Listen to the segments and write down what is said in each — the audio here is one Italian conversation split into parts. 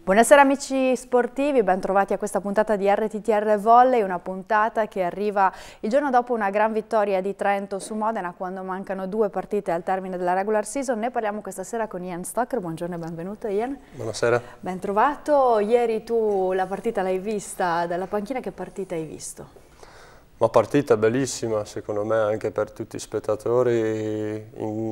Buonasera amici sportivi, ben trovati a questa puntata di RTTR Volley, una puntata che arriva il giorno dopo una gran vittoria di Trento su Modena quando mancano 2 partite al termine della regular season. Ne parliamo questa sera con Ian Stocker, buongiorno e benvenuto Ian. Buonasera. Ben trovato, ieri tu la partita l'hai vista dalla panchina, che partita hai visto? Una partita bellissima secondo me anche per tutti i spettatori.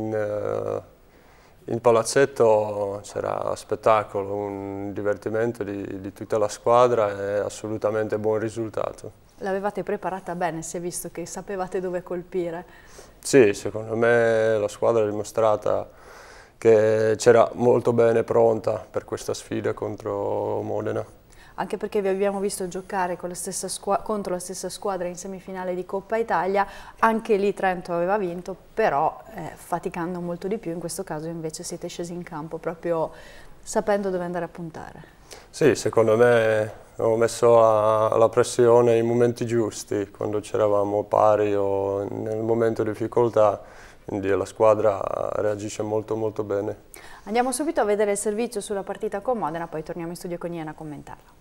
In palazzetto c'era spettacolo, un divertimento di tutta la squadra e assolutamente buon risultato. L'avevate preparata bene, si è visto che sapevate dove colpire. Sì, secondo me la squadra ha dimostrato che c'era molto bene pronta per questa sfida contro Modena. Anche perché vi abbiamo visto giocare con contro la stessa squadra in semifinale di Coppa Italia, anche lì Trento aveva vinto, però faticando molto di più, in questo caso invece siete scesi in campo proprio sapendo dove andare a puntare. Sì, secondo me abbiamo messo la pressione nei momenti giusti, quando c'eravamo pari o nel momento di difficoltà, quindi la squadra reagisce molto bene. Andiamo subito a vedere il servizio sulla partita con Modena, poi torniamo in studio con Ian a commentarla.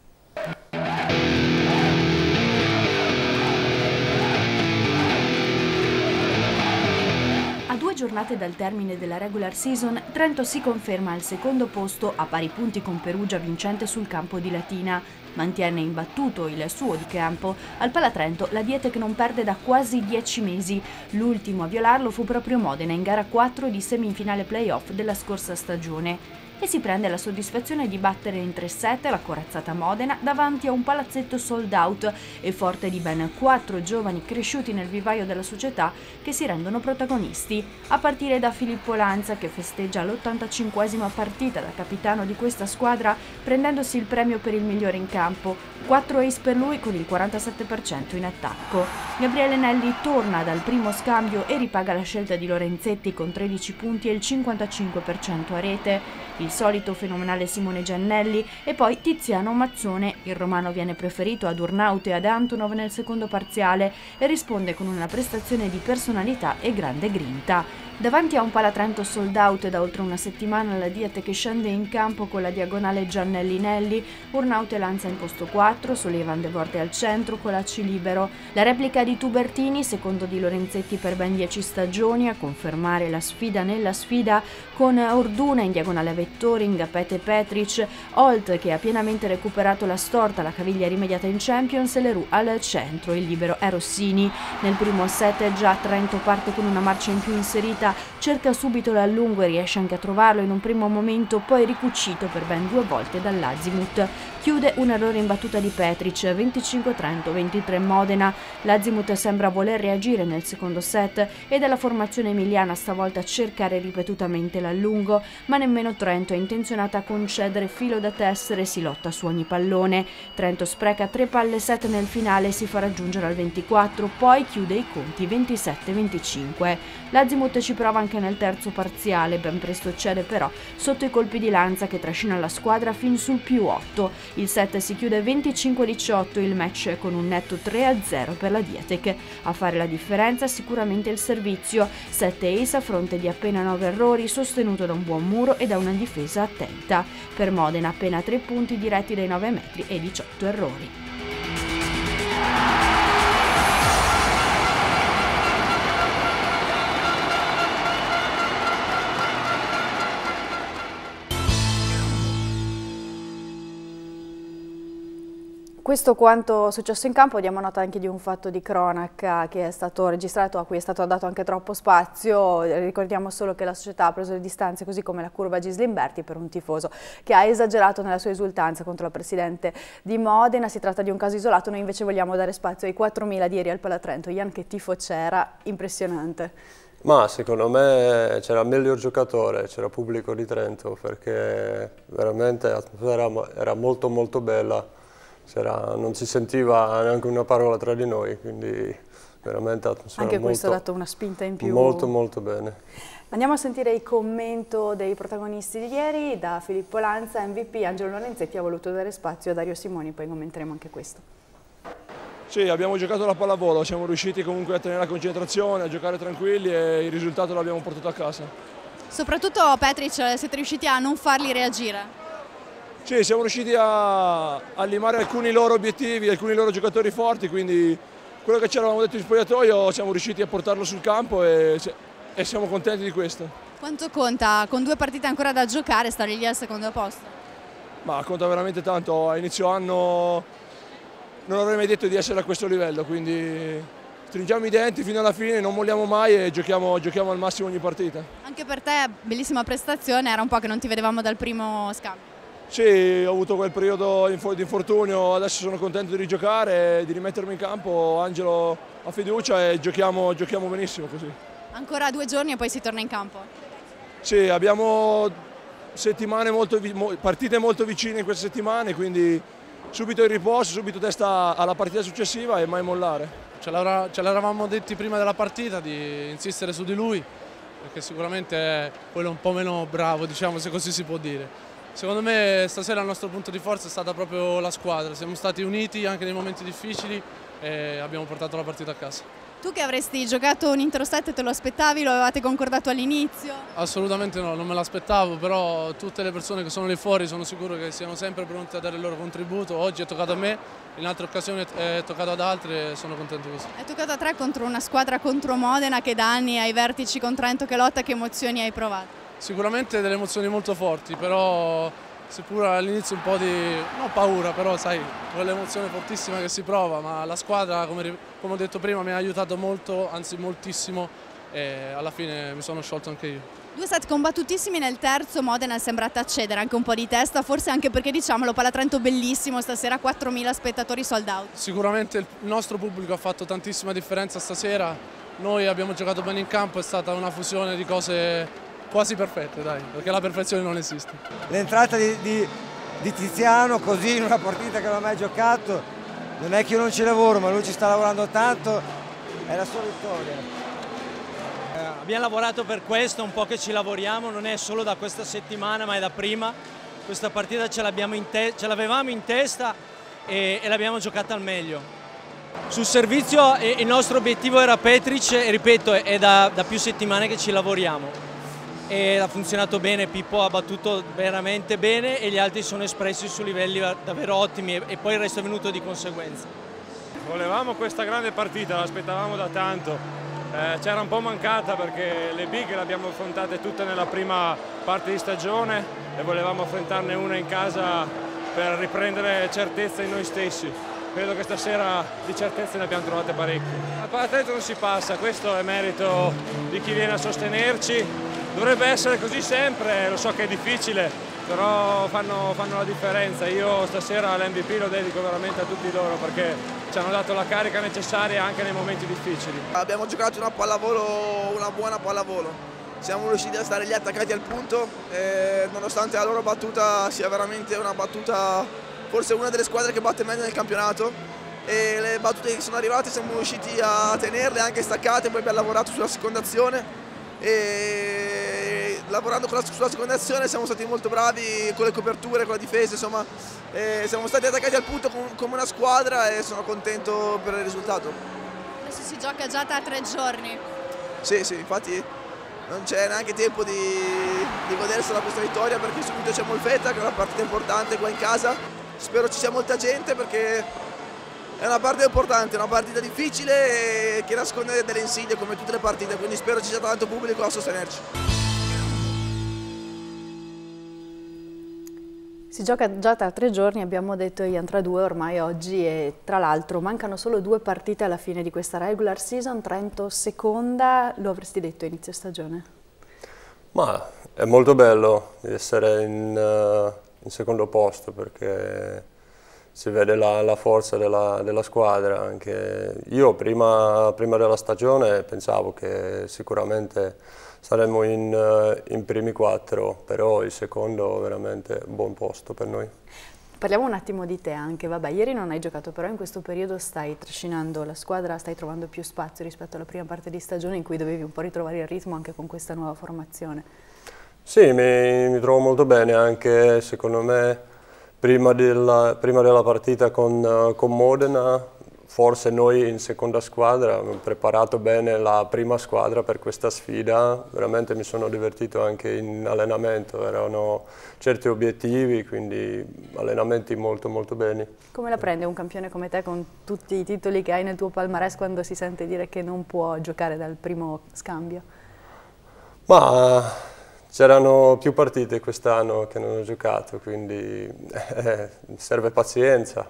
A 2 giornate dal termine della regular season, Trento si conferma al secondo posto a pari punti con Perugia vincente sul campo di Latina. Mantiene imbattuto il suo di campo. Al Palatrento la Dietec non perde da quasi 10 mesi. L'ultimo a violarlo fu proprio Modena in gara 4 di semifinale playoff della scorsa stagione. E si prende la soddisfazione di battere in 3-7 la corazzata Modena davanti a un palazzetto sold out e forte di ben 4 giovani cresciuti nel vivaio della società che si rendono protagonisti, a partire da Filippo Lanza che festeggia l'85esima partita da capitano di questa squadra prendendosi il premio per il migliore in campo, 4 ace per lui con il 47% in attacco. Gabriele Nelli torna dal primo scambio e ripaga la scelta di Lorenzetti con 13 punti e il 55% a rete. Il solito fenomenale Simone Giannelli e poi Tiziano Mazzone. Il romano viene preferito ad Urnaut e ad Antonov nel secondo parziale e risponde con una prestazione di personalità e grande grinta. Davanti a un Palatrento sold out da oltre una settimana, la Dietec che scende in campo con la diagonale Giannelli-Nelli, Urnaut e Lanza in posto 4, Sullivan de Vorte al centro, Colacci libero. La replica di Tubertini, secondo di Lorenzetti per ben 10 stagioni, a confermare la sfida nella sfida con Orduna in diagonale a Vettori, Ngapete Petric, Holt che ha pienamente recuperato la storta, la caviglia rimediata in Champions e Leroux al centro, il libero è Rossini. Nel primo set già Trento parte con una marcia in più inserita, cerca subito l'allungo e riesce anche a trovarlo in un primo momento, poi ricucito per ben 2 volte dall'Azimut. Chiude un errore in battuta di Petric, 25 Trento, 23 Modena. L'Azimut sembra voler reagire nel secondo set e dalla formazione emiliana stavolta cercare ripetutamente l'allungo, ma nemmeno Trento è intenzionata a concedere filo da tessere e si lotta su ogni pallone. Trento spreca 3 palle set nel finale e si fa raggiungere al 24, poi chiude i conti 27-25. L'Azimut ci prova anche nel terzo parziale, ben presto cede però sotto i colpi di Lanza che trascina la squadra fin sul più 8. Il set si chiude 25-18, il match con un netto 3-0 per la Dietec. A fare la differenza sicuramente il servizio, 7 ace a fronte di appena 9 errori, sostenuto da un buon muro e da una difesa attenta. Per Modena appena 3 punti diretti dai 9 metri e 18 errori. Questo quanto successo in campo. Diamo nota anche di un fatto di cronaca che è stato registrato, a cui è stato dato anche troppo spazio. Ricordiamo solo che la società ha preso le distanze, così come la curva Gislimberti, per un tifoso che ha esagerato nella sua esultanza contro la presidente di Modena. Si tratta di un caso isolato, noi invece vogliamo dare spazio ai 4.000 di ieri al Palatrento. Ian, che tifo c'era, impressionante. Ma secondo me c'era il miglior giocatore, c'era pubblico di Trento, perché veramente l'atmosfera era molto bella. Non si sentiva neanche una parola tra di noi, quindi veramente l'atmosfera anche questo ha dato una spinta in più. Molto bene. Andiamo a sentire il commento dei protagonisti di ieri. Da Filippo Lanza, MVP, Angelo Lorenzetti ha voluto dare spazio a Dario Simoni, poi commenteremo anche questo. Sì, abbiamo giocato la pallavolo, siamo riusciti comunque a tenere la concentrazione, a giocare tranquilli e il risultato l'abbiamo portato a casa. Soprattutto Petric, siete riusciti a non farli reagire? Sì, siamo riusciti a limare alcuni loro obiettivi, alcuni loro giocatori forti, quindi quello che ci eravamo detto in spogliatoio siamo riusciti a portarlo sul campo e siamo contenti di questo. Quanto conta, con 2 partite ancora da giocare, stare lì al secondo posto? Ma conta veramente tanto, a inizio anno non avrei mai detto di essere a questo livello, quindi stringiamo i denti fino alla fine, non molliamo mai e giochiamo al massimo ogni partita. Anche per te, bellissima prestazione, era un po' che non ti vedevamo dal primo scambio. Sì, ho avuto quel periodo di infortunio, adesso sono contento di rigiocare, di rimettermi in campo, Angelo ha fiducia e giochiamo benissimo così. Ancora 2 giorni e poi si torna in campo? Sì, abbiamo partite molto vicine in queste settimane, quindi subito il riposo, subito testa alla partita successiva e mai mollare. Ce l'eravamo detti prima della partita di insistere su di lui, perché sicuramente è quello un po' meno bravo, diciamo, se così si può dire. Secondo me stasera il nostro punto di forza è stata proprio la squadra, siamo stati uniti anche nei momenti difficili e abbiamo portato la partita a casa. Tu che avresti giocato un intero set, te lo aspettavi? Lo avevate concordato all'inizio? Assolutamente no, non me l'aspettavo, però tutte le persone che sono lì fuori sono sicuro che siano sempre pronte a dare il loro contributo. Oggi è toccato a me, in altre occasioni è toccato ad altri e sono contento così. È toccato a 3 contro una squadra contro Modena che da anni ai vertici con Trento che lotta, che emozioni hai provato? Sicuramente delle emozioni molto forti, però seppur all'inizio un po' di, non paura, però sai, quell'emozione fortissima che si prova, ma la squadra, come ho detto prima, mi ha aiutato molto, anzi moltissimo, e alla fine mi sono sciolto anche io. 2 set combattutissimi, nel terzo Modena è sembrata accedere anche un po' di testa, forse anche perché, diciamolo, Palatrento bellissimo, stasera 4.000 spettatori sold out. Sicuramente il nostro pubblico ha fatto tantissima differenza stasera, noi abbiamo giocato bene in campo, è stata una fusione di cose quasi perfette, dai, perché la perfezione non esiste. L'entrata di Tiziano così in una partita che non ha mai giocato, non è che io non ci lavoro, ma lui ci sta lavorando tanto, è la sua vittoria. Abbiamo lavorato per questo, un po' che ci lavoriamo, non è solo da questa settimana ma è da prima. Questa partita ce l'avevamo in testa e l'abbiamo giocata al meglio. Sul servizio il nostro obiettivo era Petric e ripeto è da più settimane che ci lavoriamo. E ha funzionato bene, Pippo ha battuto veramente bene e gli altri sono espressi su livelli davvero ottimi e poi il resto è venuto di conseguenza. Volevamo questa grande partita, l'aspettavamo da tanto, c'era un po' mancata perché le big le abbiamo affrontate tutte nella prima parte di stagione e volevamo affrontarne una in casa per riprendere certezza in noi stessi. Credo che stasera di certezze ne abbiamo trovate parecchie. Al Palatrento non si passa, questo è merito di chi viene a sostenerci. Dovrebbe essere così sempre, lo so che è difficile, però fanno la differenza. Io stasera l'MVP lo dedico veramente a tutti loro perché ci hanno dato la carica necessaria anche nei momenti difficili. Abbiamo giocato una buona pallavolo, siamo riusciti a stare lì attaccati al punto e nonostante la loro battuta sia veramente una battuta, forse una delle squadre che batte meglio nel campionato, e le battute che sono arrivate siamo riusciti a tenerle anche staccate, poi abbiamo lavorato sulla seconda azione e lavorando sulla seconda azione siamo stati molto bravi con le coperture, con la difesa, insomma siamo stati attaccati al punto come una squadra e sono contento per il risultato. Adesso si gioca già tra 3 giorni. Sì, infatti non c'è neanche tempo di godersela questa vittoria perché subito c'è Molfetta che è una partita importante qua in casa, spero ci sia molta gente perché è una partita importante, una partita difficile e che nasconde delle insidie come tutte le partite, quindi spero ci sia tanto pubblico a sostenerci. Si gioca già tra 3 giorni, abbiamo detto Ian, tra 2 ormai oggi, e tra l'altro mancano solo 2 partite alla fine di questa regular season. Trento seconda, lo avresti detto a inizio stagione? Ma è molto bello di essere in secondo posto perché si vede la forza della squadra. Anche io prima della stagione pensavo che sicuramente saremmo in primi 4, però il secondo è veramente un buon posto per noi. Parliamo un attimo di te anche, vabbè, ieri non hai giocato, però in questo periodo stai trascinando la squadra, stai trovando più spazio rispetto alla prima parte di stagione in cui dovevi un po' ritrovare il ritmo anche con questa nuova formazione. Sì, mi trovo molto bene, anche secondo me prima della partita con Modena forse noi in seconda squadra abbiamo preparato bene la prima squadra per questa sfida, veramente mi sono divertito anche in allenamento, erano certi obiettivi, quindi allenamenti molto molto bene. Come la prende un campione come te con tutti i titoli che hai nel tuo palmarès quando si sente dire che non può giocare dal primo scambio? Ma c'erano più partite quest'anno che non ho giocato, quindi serve pazienza,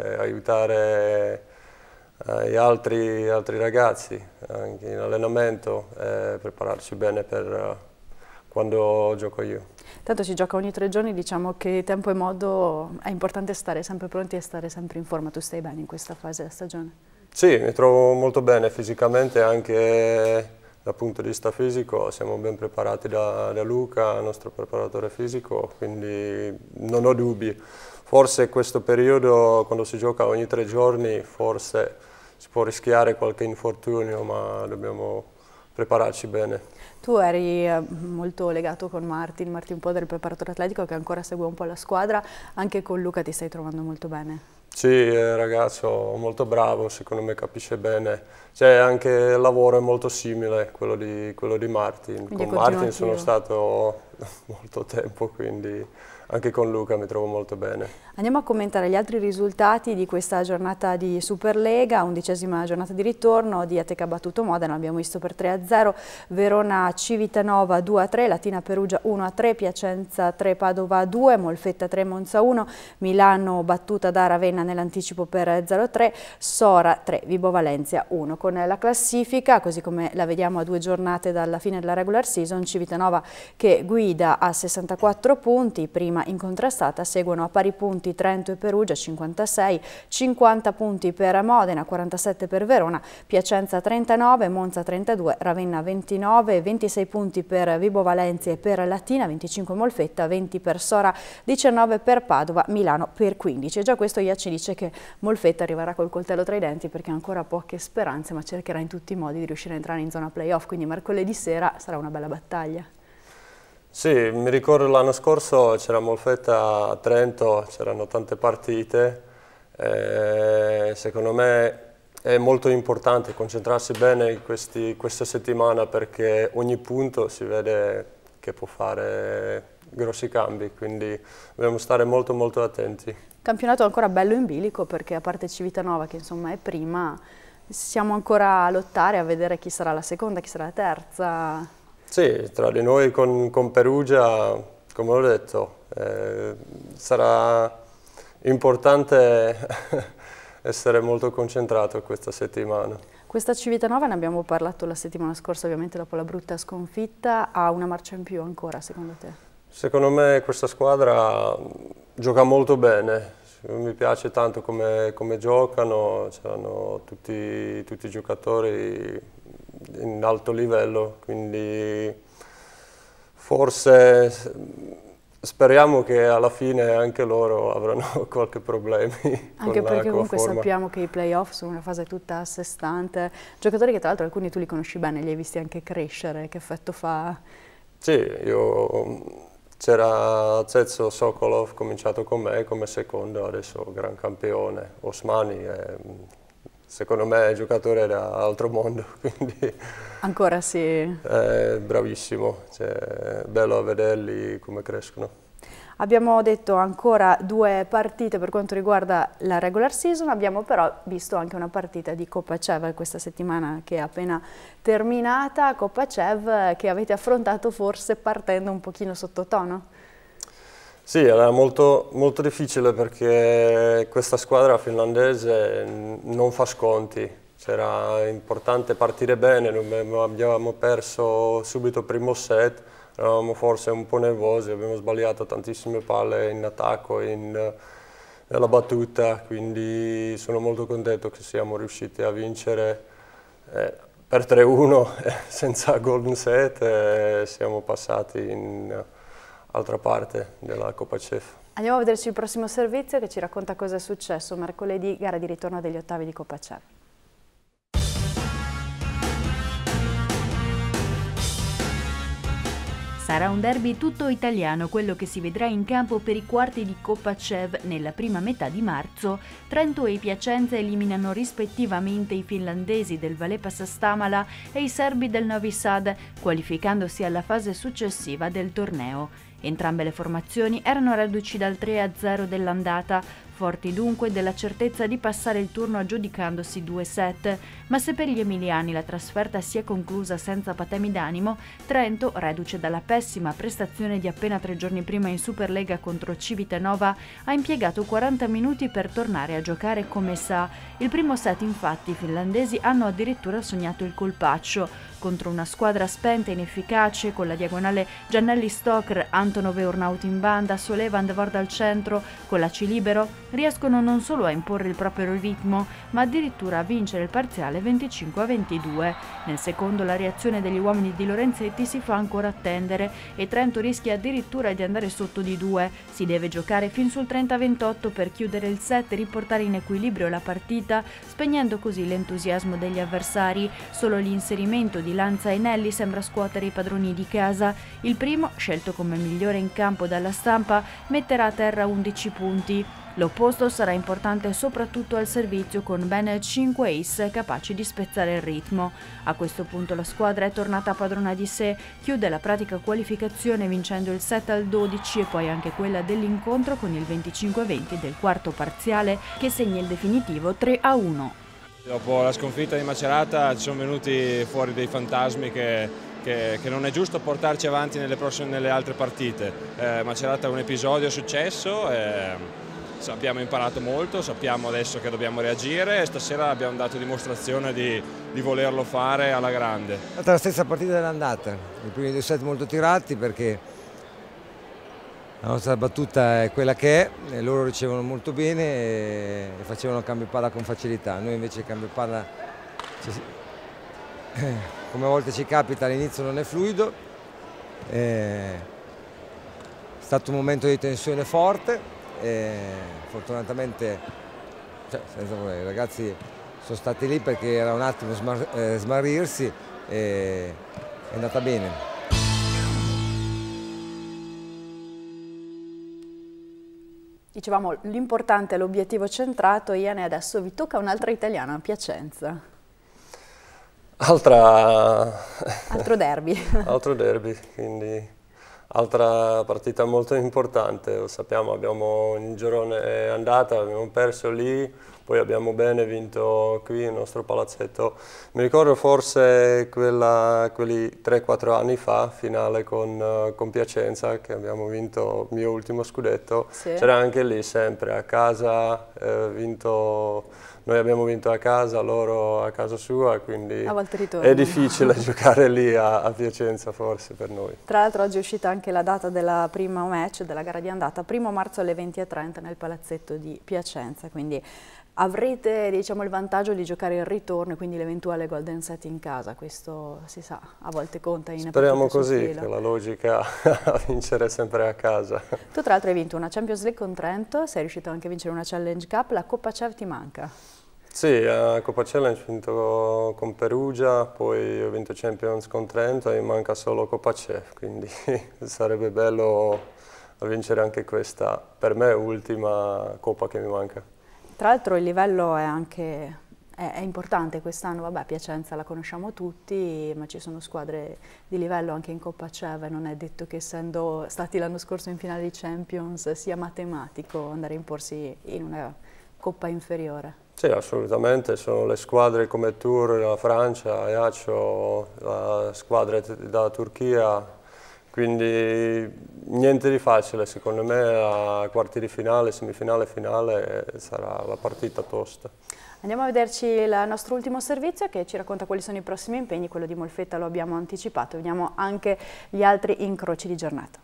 aiutare gli altri ragazzi anche in allenamento, prepararci bene per quando gioco io. Tanto si gioca ogni 3 giorni, diciamo che tempo e modo è importante stare sempre pronti e stare sempre in forma. Tu stai bene in questa fase della stagione? Sì, mi trovo molto bene fisicamente, anche dal punto di vista fisico siamo ben preparati da Luca, il nostro preparatore fisico, quindi non ho dubbi. Forse questo periodo, quando si gioca ogni 3 giorni, forse si può rischiare qualche infortunio, ma dobbiamo prepararci bene. Tu eri molto legato con Martin un po' del preparatore atletico che ancora segue un po' la squadra, anche con Luca ti stai trovando molto bene? Sì, è un ragazzo molto bravo, secondo me capisce bene, cioè anche il lavoro è molto simile quello di Martin. Quindi con Martin sono stato molto tempo, quindi anche con Luca mi trovo molto bene. Andiamo a commentare gli altri risultati di questa giornata di Superlega, 11ª giornata di ritorno. Diatec ha battuto Modena, l'abbiamo visto per 3-0, Verona Civitanova 2-3, Latina Perugia 1-3, Piacenza 3, Padova 2, Molfetta 3, Monza 1, Milano battuta da Ravenna nell'anticipo per 0-3, Sora 3, Vibo Valencia 1. Con la classifica, così come la vediamo a 2 giornate dalla fine della regular season, Civitanova che guida a 64 punti, prima incontrastata, seguono a pari punti Trento e Perugia 56, 50 punti per Modena, 47 per Verona, Piacenza 39, Monza 32, Ravenna 29, 26 punti per Vibo Valencia e per Latina, 25 Molfetta, 20 per Sora, 19 per Padova, Milano per 15. E già questo già ci dice che Molfetta arriverà col coltello tra i denti perché ha ancora poche speranze, ma cercherà in tutti i modi di riuscire a entrare in zona playoff, quindi mercoledì sera sarà una bella battaglia. Sì, mi ricordo l'anno scorso c'era Molfetta a Trento, c'erano tante partite, secondo me è molto importante concentrarsi bene in questa settimana perché ogni punto si vede che può fare grossi cambi, quindi dobbiamo stare molto molto attenti. Campionato ancora bello in bilico perché a parte Civitanova che insomma è prima, siamo ancora a lottare a vedere chi sarà la seconda, chi sarà la terza. Sì, tra di noi con Perugia, come ho detto, sarà importante essere molto concentrato questa settimana. Questa Civitanova, ne abbiamo parlato la settimana scorsa, ovviamente dopo la brutta sconfitta, ha una marcia in più ancora secondo te? Secondo me questa squadra gioca molto bene, mi piace tanto come giocano, c'erano tutti i giocatori in alto livello, quindi forse speriamo che alla fine anche loro avranno qualche problemi. Anche perché comunque sappiamo che i playoff sono una fase tutta a sé stante, giocatori che tra l'altro alcuni tu li conosci bene, li hai visti anche crescere, che effetto fa? Sì, c'era Zezzo Sokolov cominciato con me come secondo, adesso gran campione, Osmani secondo me è un giocatore da altro mondo, quindi ancora sì. È bravissimo, è bello a vederli come crescono. Abbiamo detto ancora 2 partite per quanto riguarda la regular season, abbiamo però visto anche una partita di Coppa CEV questa settimana che è appena terminata, Coppa CEV che avete affrontato forse partendo un pochino sottotono. Sì, era molto difficile perché questa squadra finlandese non fa sconti, era importante partire bene, abbiamo perso subito il primo set, eravamo forse un po' nervosi, abbiamo sbagliato tantissime palle in attacco, nella battuta, quindi sono molto contento che siamo riusciti a vincere per 3-1 senza golden set e siamo passati in altra parte della Coppa CEV. Andiamo a vederci il prossimo servizio che ci racconta cosa è successo mercoledì, gara di ritorno degli ottavi di Coppa CEV. Sarà un derby tutto italiano, quello che si vedrà in campo per i quarti di Coppa CEV nella prima metà di marzo. Trento e Piacenza eliminano rispettivamente i finlandesi del Valepas Stamala e i serbi del Novi Sad, qualificandosi alla fase successiva del torneo. Entrambe le formazioni erano reduci dal 3-0 dell'andata, forti dunque della certezza di passare il turno aggiudicandosi 2 set, ma se per gli emiliani la trasferta si è conclusa senza patemi d'animo, Trento, reduce dalla pessima prestazione di appena 3 giorni prima in Superlega contro Civitanova, ha impiegato 40 minuti per tornare a giocare come sa. Il primo set infatti i finlandesi hanno addirittura sognato il colpaccio. Contro una squadra spenta e inefficace, con la diagonale Giannelli-Stoker, Antonov e Urnaut in banda, Solevan de Vord al centro, con la C libero, riescono non solo a imporre il proprio ritmo, ma addirittura a vincere il parziale 25-22. Nel secondo la reazione degli uomini di Lorenzetti si fa ancora attendere e Trento rischia addirittura di andare sotto di 2. Si deve giocare fin sul 30-28 per chiudere il set e riportare in equilibrio la partita, spegnendo così l'entusiasmo degli avversari. Solo l'inserimento di Lanza e Nelli sembra scuotere i padroni di casa. Il primo, scelto come migliore in campo dalla stampa, metterà a terra 11 punti. L'opposto sarà importante soprattutto al servizio, con ben 5 ace capaci di spezzare il ritmo. A questo punto la squadra è tornata padrona di sé, chiude la pratica qualificazione vincendo il set al 12 e poi anche quella dell'incontro con il 25-20 del quarto parziale che segna il definitivo 3-1. Dopo la sconfitta di Macerata ci sono venuti fuori dei fantasmi che non è giusto portarci avanti nelle altre partite. Macerata è un episodio successo, abbiamo imparato molto, sappiamo adesso che dobbiamo reagire e stasera abbiamo dato dimostrazione di volerlo fare alla grande. È stata la stessa partita dell'andata, i primi 2 set molto tirati perché la nostra battuta è quella che è, e loro ricevono molto bene e facevano cambio palla con facilità. Noi invece cambio palla, come a volte ci capita, all'inizio non è fluido. È stato un momento di tensione forte e fortunatamente, senza volere, i ragazzi sono stati lì perché era un attimo smarrirsi e è andata bene. Dicevamo, l'importante è l'obiettivo centrato. Iane, adesso vi tocca un'altra italiana a Piacenza. Altro derby. Altro derby, quindi altra partita molto importante. Lo sappiamo, abbiamo in girone andata, abbiamo perso lì, poi abbiamo bene vinto qui nel nostro palazzetto. Mi ricordo forse quelli 3-4 anni fa, finale con Piacenza, che abbiamo vinto il mio ultimo scudetto. Sì. C'era anche lì sempre, a casa, noi abbiamo vinto a casa, loro a casa sua, quindi è difficile giocare lì a Piacenza forse per noi. Tra l'altro oggi è uscita anche la data della prima match, della gara di andata, 1° marzo alle 20:30 nel palazzetto di Piacenza, quindi avrete, diciamo, il vantaggio di giocare il ritorno e quindi l'eventuale golden set in casa. Questo si sa, a volte conta in Speriamo così, che la logica a vincere sempre a casa. Tu tra l'altro hai vinto una Champions League con Trento, sei riuscito anche a vincere una Challenge Cup, la Coppa CEV ti manca? Sì, a Coppa Challenge ho vinto con Perugia, poi ho vinto Champions con Trento e mi manca solo Coppa CEV, quindi sarebbe bello vincere anche questa, per me, ultima Coppa che mi manca. Tra l'altro il livello è importante quest'anno, vabbè, Piacenza la conosciamo tutti, ma ci sono squadre di livello anche in Coppa CEV, non è detto che essendo stati l'anno scorso in finale di Champions sia matematico andare a imporsi in una Coppa inferiore. Sì, assolutamente, sono le squadre come Tour, la Francia, Ajaccio, la squadra dalla Turchia, quindi niente di facile, secondo me a quarti di finale, semifinale, finale sarà la partita tosta. Andiamo a vederci il nostro ultimo servizio che ci racconta quali sono i prossimi impegni, quello di Molfetta lo abbiamo anticipato, vediamo anche gli altri incroci di giornata.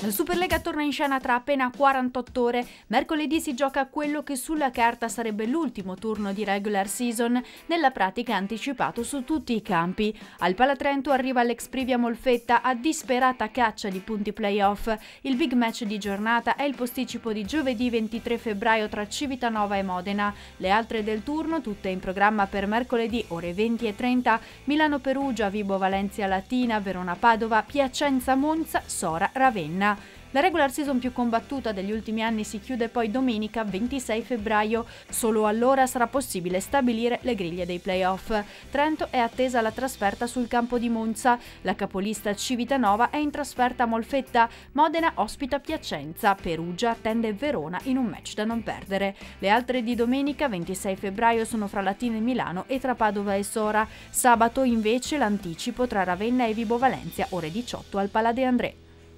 La Superlega torna in scena tra appena 48 ore. Mercoledì si gioca quello che sulla carta sarebbe l'ultimo turno di regular season, nella pratica anticipato su tutti i campi. Al Palatrento arriva l'ex Privia Molfetta a disperata caccia di punti playoff. Il big match di giornata è il posticipo di giovedì 23 febbraio tra Civitanova e Modena. Le altre del turno, tutte in programma per mercoledì ore 20:30, Milano-Perugia, Vibo Valencia-Latina, Verona-Padova, Piacenza-Monza, Sora-Ravenna. La regular season più combattuta degli ultimi anni si chiude poi domenica 26 febbraio. Solo allora sarà possibile stabilire le griglie dei playoff. Trento è attesa la trasferta sul campo di Monza. La capolista Civitanova è in trasferta a Molfetta. Modena ospita Piacenza. Perugia attende Verona in un match da non perdere. Le altre di domenica 26 febbraio sono fra Latina e Milano e tra Padova e Sora. Sabato invece l'anticipo tra Ravenna e Vibo Valencia, ore 18 al Pala de André.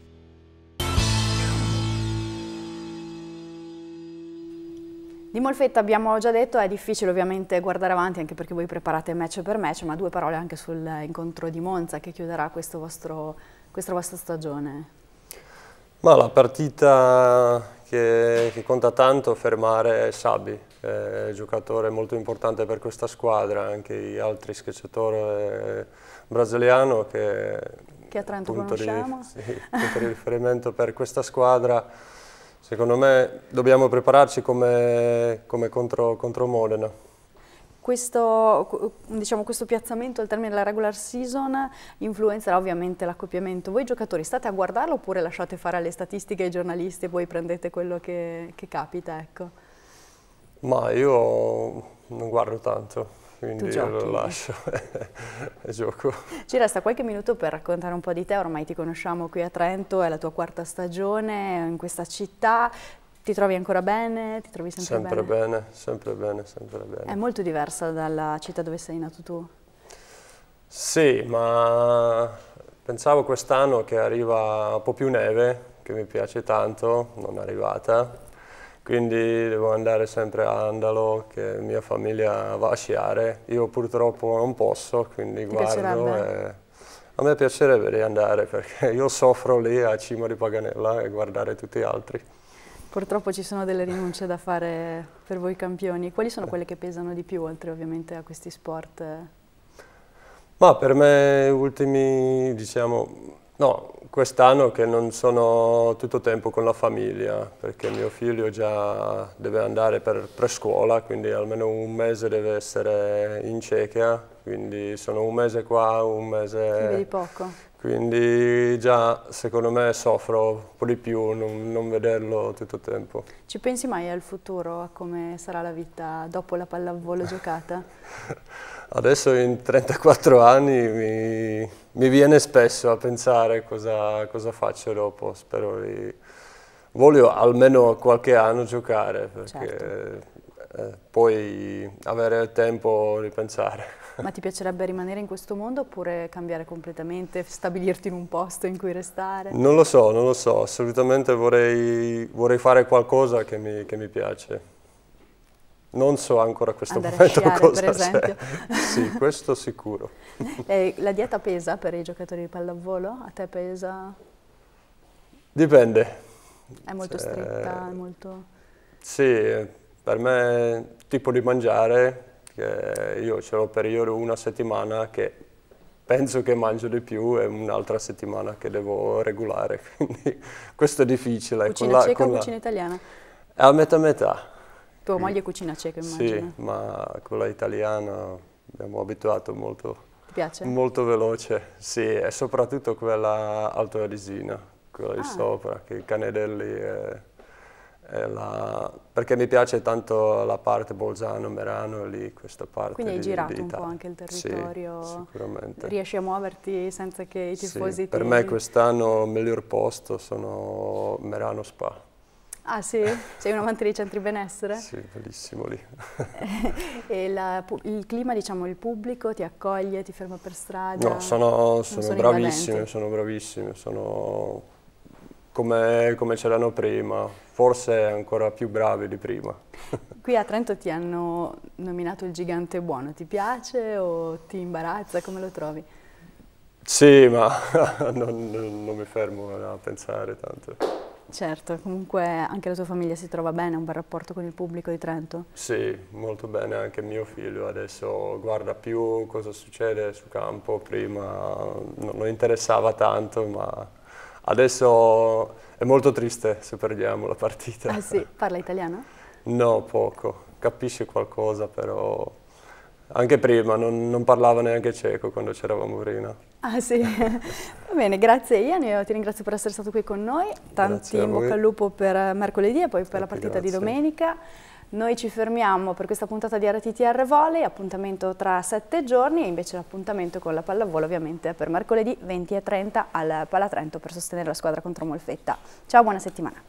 Di Molfetta abbiamo già detto, è difficile ovviamente guardare avanti anche perché voi preparate match per match, ma 2 parole anche sull'incontro di Monza che chiuderà questa vostra stagione. Ma la partita che conta tanto fermare Sabi, che è un giocatore molto importante per questa squadra, anche gli altri scacciatori brasiliano che a Trento conosciamo. Punto di riferimento per questa squadra. Secondo me dobbiamo prepararci come contro Modena. Questo piazzamento al termine della regular season influenzerà ovviamente l'accoppiamento. Voi giocatori state a guardarlo oppure lasciate fare alle statistiche ai giornalisti e poi prendete quello che capita? Ecco. Ma io non guardo tanto, quindi lo lascio e gioco. Ci resta qualche minuto per raccontare un po' di te, ormai ti conosciamo qui a Trento, è la tua 4ª stagione in questa città, ti trovi ancora bene? Ti trovi sempre bene? Sempre bene. È molto diversa dalla città dove sei nato tu? Sì, ma pensavo quest'anno che arriva un po' più neve, che mi piace tanto, non è arrivata. Quindi devo andare sempre a Andalo, che mia famiglia va a sciare. Io purtroppo non posso, quindi guardo. A me piacerebbe andare perché io soffro lì a Cima di Paganella e guardare tutti gli altri. Purtroppo ci sono delle rinunce da fare per voi campioni. Quali sono quelle che pesano di più, oltre ovviamente a questi sport? Ma per me ultimi, no, quest'anno che non sono tutto tempo con la famiglia, perché mio figlio già deve andare per prescuola, quindi almeno un mese deve essere in Cechia, quindi sono un mese qua, un mese... Ti vedi poco. Quindi già secondo me soffro un po' di più non vederlo tutto il tempo. Ci pensi mai al futuro, a come sarà la vita dopo la pallavolo giocata? Adesso in 34 anni mi viene spesso a pensare cosa faccio dopo, voglio almeno qualche anno giocare, perché poi avere il tempo di pensare. Ma ti piacerebbe rimanere in questo mondo oppure cambiare completamente, stabilirti in un posto in cui restare? Non lo so, assolutamente vorrei fare qualcosa che mi piace. Non so ancora a questo momento cosa per esempio. Sì, questo sicuro. La dieta pesa per i giocatori di pallavolo? A te pesa? Dipende. È molto stretta? È molto... Sì, per me tipo di mangiare, che io ce l'ho periodo una settimana che penso che mangio di più e un'altra settimana che devo regolare, quindi questo è difficile. Cucina ceca o cucina italiana? È a metà. Tua moglie cucina ceca, immagino. Sì, ma quella italiana abbiamo abituato molto. Ti piace? Molto veloce, sì, e soprattutto quella altoarisina, quella di sopra, che i canedelli perché mi piace tanto la parte Bolzano, Merano, lì, questa parte. Quindi hai girato un po' anche il territorio? Sì, sicuramente. Riesci a muoverti senza che i tifosi per me quest'anno il miglior posto sono Merano Spa. Ah sì? Sei un amante dei centri benessere? Sì, bellissimo lì. E il clima, diciamo, il pubblico ti accoglie, ti ferma per strada? No, sono bravissimi, sono come c'erano prima, forse ancora più bravi di prima. Qui a Trento ti hanno nominato il gigante buono, ti piace o ti imbarazza, come lo trovi? Sì, ma non mi fermo a pensare tanto. Certo, comunque anche la tua famiglia si trova bene, ha un bel rapporto con il pubblico di Trento? Sì, molto bene, anche mio figlio adesso guarda più cosa succede sul campo, prima non lo interessava tanto, ma adesso è molto triste se perdiamo la partita. Ah sì, parla italiano? No, poco, capisce qualcosa, però anche prima non parlava neanche ceco quando c'eravamo prima. Ah sì, va bene, grazie Ian, io ti ringrazio per essere stato qui con noi, tanti in bocca al lupo per mercoledì e poi per la partita di domenica. Noi ci fermiamo per questa puntata di RTTR Volley, appuntamento tra 7 giorni e invece l'appuntamento con la pallavolo ovviamente per mercoledì 20:30 al Palatrento per sostenere la squadra contro Molfetta. Ciao, buona settimana.